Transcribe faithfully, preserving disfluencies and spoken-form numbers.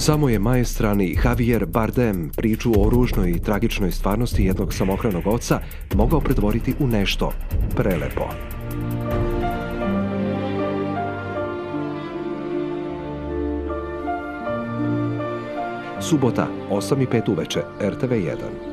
Samo je maestralni Javier Bardem priču o ružnoj i tragičnoj stvarnosti jednog samohranog oca mogao pretvoriti u nešto prelepo. Subota, osam i pet uveče, R T V jedan.